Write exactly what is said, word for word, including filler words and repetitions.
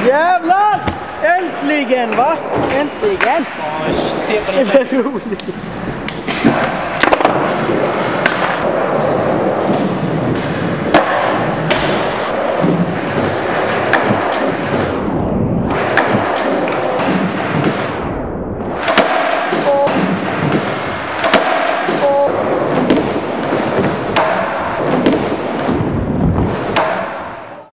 Jävlar! Äntligen va? Äntligen! Ja, se på den. Det är roligt.